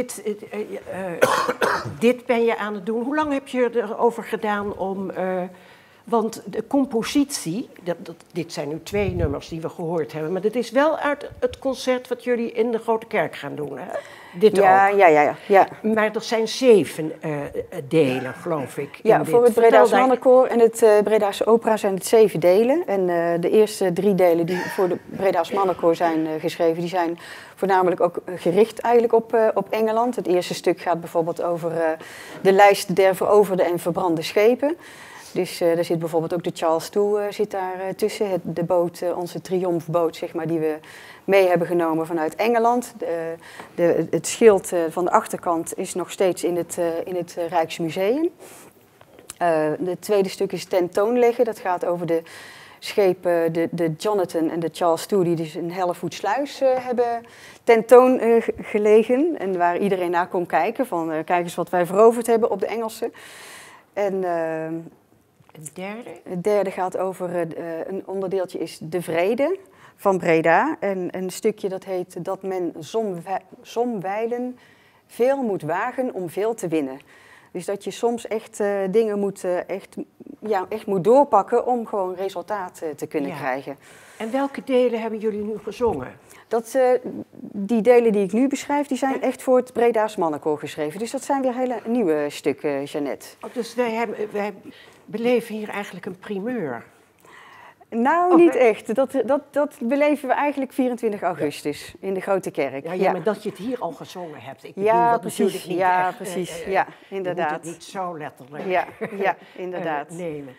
dit ben je aan het doen. Hoe lang heb je erover gedaan om... want de compositie, dit zijn nu 2 nummers die we gehoord hebben... maar dit is wel uit het concert wat jullie in de Grote Kerk gaan doen, hè? Dit ook. Ja. Maar er zijn 7 delen, geloof ik. Ja, voor het Breda's Mannenkoor en het Breda's Opera zijn het 7 delen. En de eerste 3 delen die voor de Breda's Mannenkoor zijn geschreven... die zijn voornamelijk ook gericht eigenlijk op Engeland. Het eerste stuk gaat bijvoorbeeld over de lijst der veroverde en verbrande schepen... Dus er zit bijvoorbeeld ook de Charles II zit daar tussen. De boot, onze triomfboot, zeg maar, die we mee hebben genomen vanuit Engeland. Het schild van de achterkant is nog steeds in het Rijksmuseum. Het tweede stuk is tentoonleggen. Dat gaat over de schepen, de Jonathan en de Charles II, die dus in Hellevoetsluis hebben tentoon gelegen. En waar iedereen naar kon kijken, van kijk eens wat wij veroverd hebben op de Engelsen. En... Het derde? Het derde gaat over, een onderdeeltje is de vrede van Breda. En een stukje dat heet dat men somwijlen veel moet wagen om veel te winnen. Dus dat je soms echt dingen moet doorpakken om gewoon resultaat te kunnen krijgen. En welke delen hebben jullie nu gezongen? Die delen die ik nu beschrijf, die zijn echt voor het Breda's Mannenkoor geschreven. Dus dat zijn weer hele nieuwe stukken, Jeannette. Oh, dus wij beleven hier eigenlijk een primeur. Nou, niet echt. Dat beleven we eigenlijk 24 augustus in de Grote Kerk. Ja, maar dat je het hier al gezongen hebt. Ik precies. Niet ja, echt, precies. Ja, inderdaad. Je moet het niet zo letterlijk ja, inderdaad. nemen.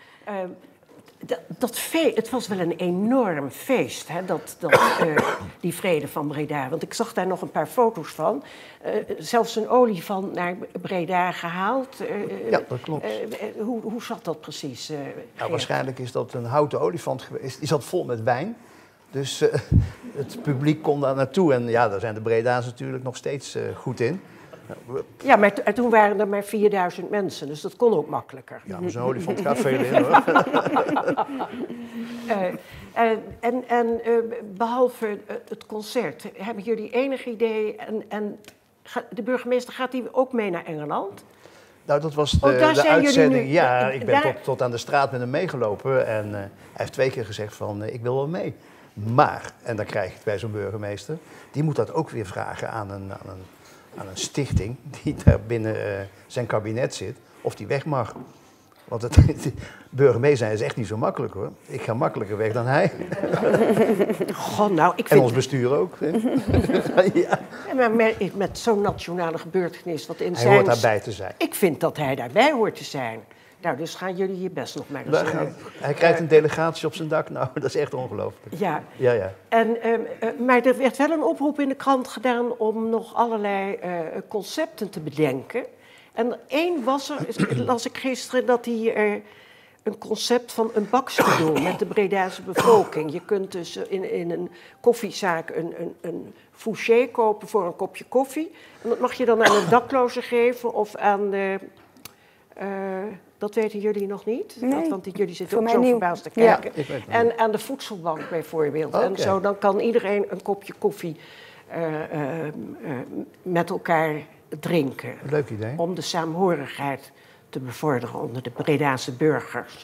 Het was wel een enorm feest, hè, die vrede van Breda. Want ik zag daar nog een paar foto's van. Zelfs een olifant naar Breda gehaald. Ja, dat klopt. Hoe zat dat precies? Nou, waarschijnlijk is dat een houten olifant geweest. Die zat vol met wijn. Dus het publiek kon daar naartoe. En ja, daar zijn de Breda's natuurlijk nog steeds goed in. Ja, maar toen waren er maar 4000 mensen, dus dat kon ook makkelijker. Ja, maar zo'n olifant gaat veel in, hoor. Behalve het concert, hebben jullie enig idee... En de burgemeester, gaat hij ook mee naar Engeland? Nou, dat was de uitzending. Ja, ik ben tot aan de straat met hem meegelopen. En hij heeft 2 keer gezegd van, ik wil wel mee. Maar, en dan krijg je het bij zo'n burgemeester... die moet dat ook weer vragen aan een stichting die daar binnen zijn kabinet zit, of die weg mag. Want burgemeester zijn is echt niet zo makkelijk, hoor. Ik ga makkelijker weg dan hij. Goh, nou, en ons bestuur ook. Ja, maar met zo'n nationale gebeurtenis wat in hij hoort daarbij te zijn. Ik vind dat hij daarbij hoort te zijn. Nou, dus gaan jullie hier best nog maar eens... Hij krijgt een delegatie op zijn dak. Nou, dat is echt ongelooflijk. Ja. Ja. Maar er werd wel een oproep in de krant gedaan om nog allerlei concepten te bedenken. En één las ik gisteren, dat hij een concept van een bakstoel met de Bredaanse bevolking. Je kunt dus in een koffiezaak een fouché kopen voor een kopje koffie. En dat mag je dan aan een dakloze geven of aan de... dat weten jullie nog niet, nee. Want jullie zitten ook zo verbaasd te kijken. Ja. En aan de voedselbank bijvoorbeeld. Okay. En zo, dan kan iedereen een kopje koffie met elkaar drinken. Leuk idee. Om de saamhorigheid te bevorderen onder de Bredaanse burgers.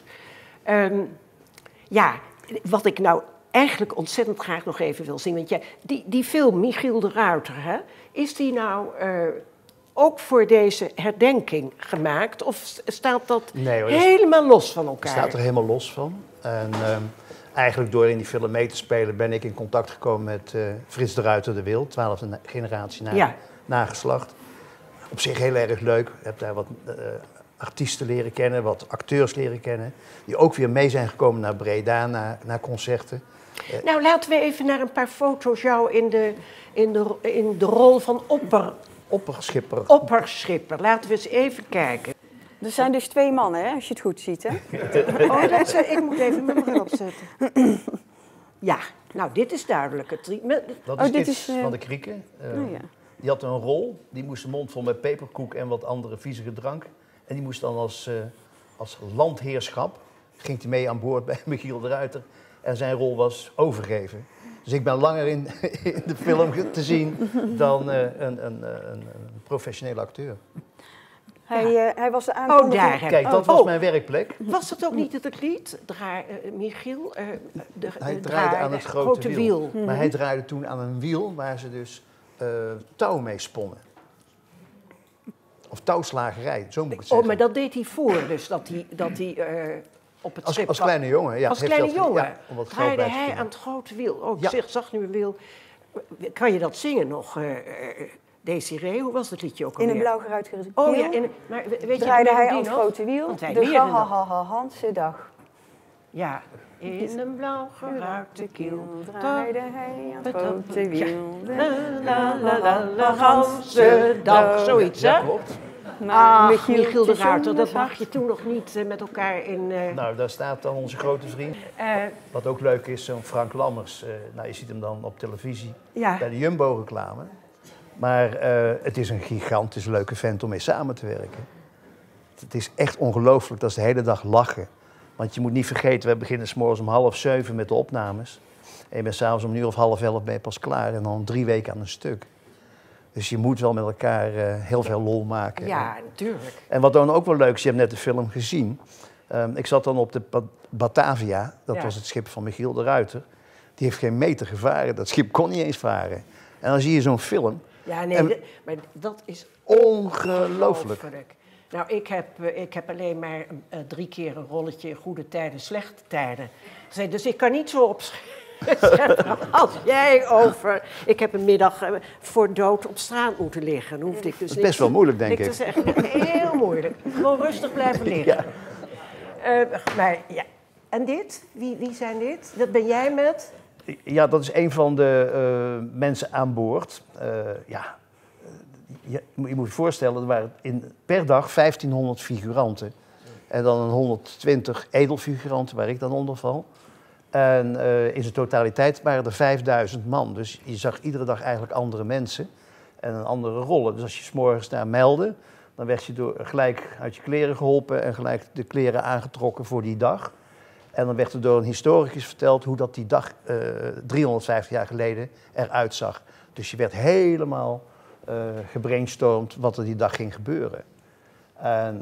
Wat ik nou eigenlijk ontzettend graag nog even wil zien. Want die film, Michiel de Ruiter, hè, is die nou... ook voor deze herdenking gemaakt? Of staat dat Nee, hoor, helemaal los van elkaar? Het staat er helemaal los van. En eigenlijk door in die film mee te spelen ben ik in contact gekomen met Frits de Ruyter de Wil, 12e generatie nageslacht. Op zich heel erg leuk. Ik heb daar wat artiesten leren kennen, wat acteurs leren kennen, die ook weer mee zijn gekomen naar Breda, naar concerten. Nou, laten we even naar een paar foto's jou in de rol van opperschipper. Opperschipper. Laten we eens even kijken. Er zijn dus 2 mannen, hè, als je het goed ziet, hè? Ik moet even mijn bril opzetten. Ja, nou, dit is duidelijk. Dat is van de Grieken. Die had een rol, die moest een mond vol met peperkoek en wat andere viezige drank. En die moest dan als landheerschap, ging hij mee aan boord bij Michiel de Ruyter. En zijn rol was overgeven. Dus ik ben langer in de film te zien dan een professionele acteur. Hij was de aankondiging. Kijk, dat was mijn werkplek. Was dat ook niet het lied? Michiel? Hij draaide aan het grote wiel. Maar hij draaide toen aan een wiel waar ze dus touw mee sponnen. Of touwslagerij, zo moet ik het zeggen. Oh, maar dat deed hij voor, dus dat hij op het schip... Als kleine jongen, ja. Als kleine jongen draaide hij aan het grote wiel. Oh, ik zag nu een wiel. Kan je dat zingen nog, Desiree? Hoe was dat liedje ook alweer? In een blauw geruite wiel. Oh ja, maar weet draaide je hij aan het grote wiel, de Hanse dag. Ja, in een blauw geruite kiel draaide hij aan het grote wiel. De Hanse dag, zoiets, hè? Ja, klopt. Michiel de Ruyter, dat mag je toen nog niet met elkaar in... Nou, daar staat dan onze grote vriend. Wat ook leuk is, zo'n Frank Lammers. Nou, je ziet hem dan op televisie bij de Jumbo-reclame. Maar het is een gigantisch leuke vent om mee samen te werken. Het is echt ongelooflijk, dat is de hele dag lachen. Want je moet niet vergeten, we beginnen 's morgens om 6:30 met de opnames. En je bent s'avonds om 10:30 ben je pas klaar en dan 3 weken aan een stuk. Dus je moet wel met elkaar heel veel lol maken. Ja, natuurlijk. En wat dan ook wel leuk is, je hebt net de film gezien. Ik zat dan op de Batavia, dat was het schip van Michiel de Ruyter. Die heeft geen meter gevaren, dat schip kon niet eens varen. En dan zie je zo'n film. Ja, nee, maar dat is ongelooflijk. Nou, ik heb alleen maar 3 keer een rolletje in goede tijden, slechte tijden. Dus ik kan niet zo opschrijven als jij over... Ik heb een middag voor dood op straat moeten liggen. Dan hoefde ik dus dat is best wel moeilijk, denk ik. Dat is echt heel moeilijk. Gewoon rustig blijven liggen. Ja. Maar ja. En dit? Wie zijn dit? Dat ben jij met? Ja, dat is een van de mensen aan boord. Je moet je voorstellen, er waren per dag 1500 figuranten. En dan een 120 edelfiguranten, waar ik dan onder val. En in zijn totaliteit waren er 5000 man. Dus je zag iedere dag eigenlijk andere mensen en een andere rollen. Dus als je 's morgens daar meldde, dan werd je gelijk uit je kleren geholpen en gelijk de kleren aangetrokken voor die dag. En dan werd er door een historicus verteld hoe dat die dag 350 jaar geleden eruit zag. Dus je werd helemaal gebrainstormd wat er die dag ging gebeuren. En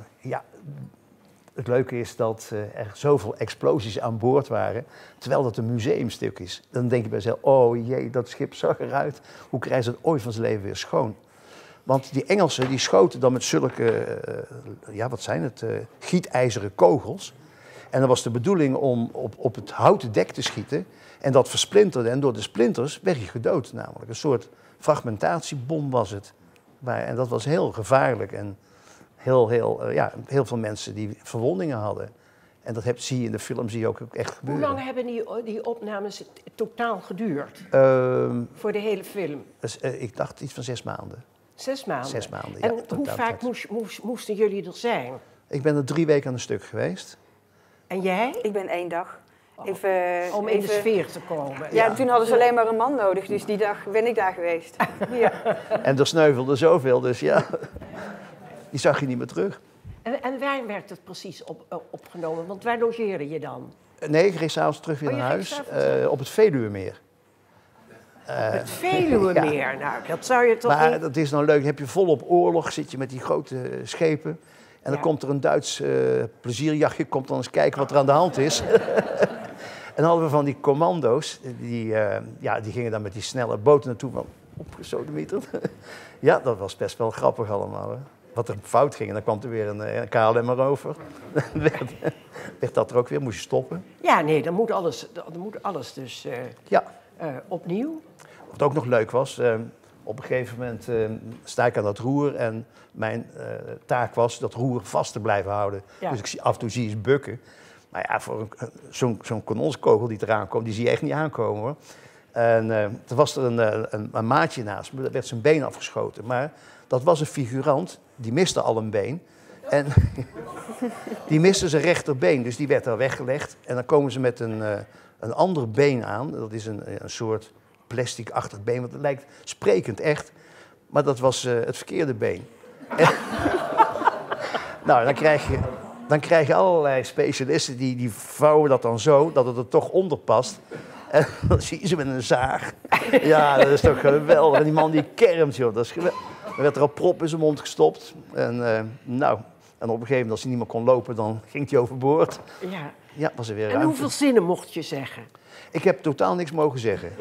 het leuke is dat er zoveel explosies aan boord waren, terwijl dat een museumstuk is. Dan denk je bij jezelf, oh jee, dat schip zag eruit. Hoe krijgen ze het ooit van zijn leven weer schoon? Want die Engelsen die schoten dan met zulke, gietijzeren kogels. En dan was de bedoeling om op het houten dek te schieten. En dat versplinterde. En door de splinters werd je gedood namelijk. Een soort fragmentatiebom was het. En dat was heel gevaarlijk. En heel veel mensen die verwondingen hadden. En dat zie je in de film ook echt gebeuren. Hoe lang hebben die opnames totaal geduurd? Voor de hele film? Dus, ik dacht iets van 6 maanden. 6 maanden? 6 maanden, en hoe vaak moesten jullie er zijn? Ik ben er 3 weken aan een stuk geweest. En jij? Ik ben 1 dag. Om in de sfeer te komen. Ja, toen hadden ze alleen maar een man nodig, dus die dag ben ik daar geweest. Ja. En er sneuvelde zoveel, dus ja, die zag je niet meer terug. En waar werd het precies opgenomen? Want waar logeerde je dan? Nee, ik reed s'avonds terug weer naar huis, op het Veluwemeer. Het Veluwemeer, nou, dat zou je toch maar niet... dat is nou leuk, heb je volop oorlog, zit je met die grote schepen. En dan komt er een Duits plezierjachtje, komt dan eens kijken wat er aan de hand is. En dan hadden we van die commando's, die gingen dan met die snelle boten naartoe. opgesodemieterd. Ja, dat was best wel grappig allemaal. Hè. Wat er fout ging en dan kwam er weer een KLM over. werd dat er ook weer, moest je stoppen. Ja, nee, dan moet alles dus opnieuw. Wat ook nog leuk was, op een gegeven moment sta ik aan dat roer en mijn taak was dat roer vast te blijven houden. Ja. Dus af en toe zie je eens bukken. Nou ja, voor zo'n kanonskogel die eraan komt, die zie je echt niet aankomen hoor. En er was er een maatje naast me, daar werd zijn been afgeschoten. Maar dat was een figurant, die miste al een been. En die miste zijn rechterbeen, dus die werd daar weggelegd. En dan komen ze met een ander been aan, dat is een soort plastic-achtig been, want het lijkt sprekend echt. Maar dat was het verkeerde been. En, nou, dan krijg je allerlei specialisten die vouwen dat dan zo, dat het er toch onder past. En dan zie je ze met een zaag. Ja, dat is toch geweldig. En die man die kermt, joh, dat is geweldig. Er werd er al prop in zijn mond gestopt. En en op een gegeven moment, als hij niet meer kon lopen, dan ging hij overboord. Ja. Ja, was er weer en ruimte. hoeveel zinnen mocht je zeggen? Ik heb totaal niks mogen zeggen.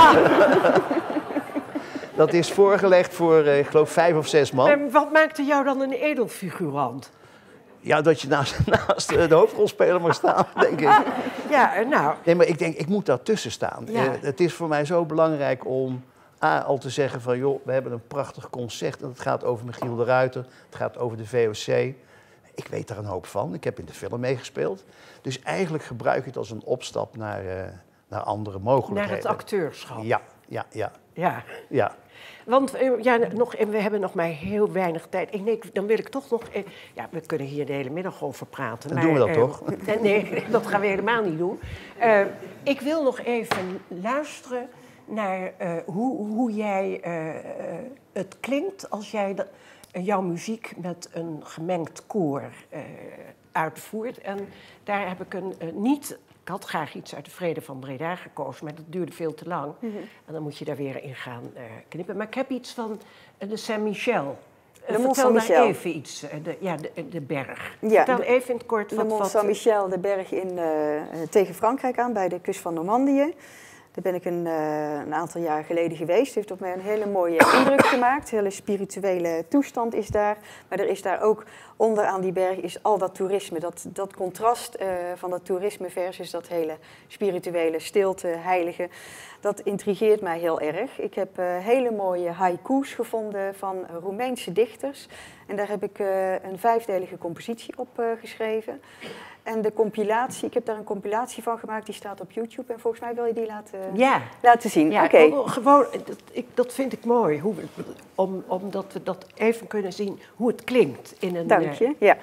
Dat is voorgelegd voor, ik geloof, 5 of 6 man. En wat maakte jou dan een edelfigurant? Ja, dat je naast de hoofdrolspeler mag staan, denk ik. Ja, nou... Nee, maar ik denk, ik moet daartussen staan. Ja. Het is voor mij zo belangrijk om al te zeggen van... joh, we hebben een prachtig concert en het gaat over Michiel de Ruiter. Het gaat over de VOC. Ik weet daar een hoop van. Ik heb in de film meegespeeld. Dus eigenlijk gebruik ik het als een opstap naar andere mogelijkheden. Naar het acteurschap. Ja. Want we hebben nog maar heel weinig tijd. Dan wil ik toch nog... we kunnen hier de hele middag over praten. Dan doen we dat toch? Nee, dat gaan we helemaal niet doen. Ik wil nog even luisteren naar hoe jij het klinkt als jij jouw muziek met een gemengd koor uitvoert. En daar heb ik ik had graag iets uit de Vrede van Breda gekozen, maar dat duurde veel te lang. Mm-hmm. En dan moet je daar weer in gaan knippen. Maar ik heb iets van de Saint-Michel. Vertel daar even iets, de berg. Ja, vertel even in het kort de Mont Saint-Michel, de berg tegen Frankrijk aan, bij de kust van Normandië. Daar ben ik een aantal jaar geleden geweest. Het heeft op mij een hele mooie indruk gemaakt. Een hele spirituele toestand is daar. Maar er is daar ook onderaan die berg is al dat toerisme. Dat contrast van dat toerisme versus dat hele spirituele, stilte, heilige. Dat intrigeert mij heel erg. Ik heb hele mooie haiku's gevonden van Roemeense dichters. En daar heb ik een 5-delige compositie op geschreven. En de compilatie, ik heb daar een compilatie van gemaakt, die staat op YouTube. En volgens mij wil je die laten zien. Ja, okay. Gewoon, dat vind ik mooi, omdat we dat even kunnen zien hoe het klinkt. Dank je, ja.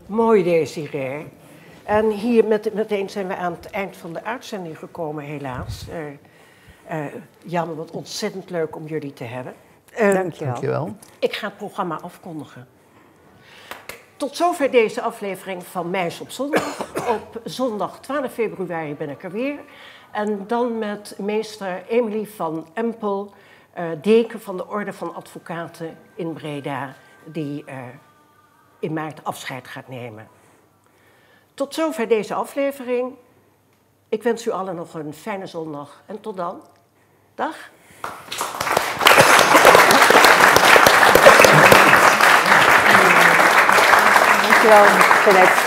Mooi, Desiree. En hier meteen zijn we aan het eind van de uitzending gekomen, helaas. Jan, wat ontzettend leuk om jullie te hebben. Dankjewel. Ik ga het programma afkondigen. Tot zover deze aflevering van Meis op Zondag. Op zondag 12 februari ben ik er weer. En dan met meester Emilie van Empel, deken van de Orde van Advocaten in Breda, die in maart afscheid gaat nemen. Tot zover deze aflevering. Ik wens u allen nog een fijne zondag en tot dan. Dag. Dankjewel, Jeanette.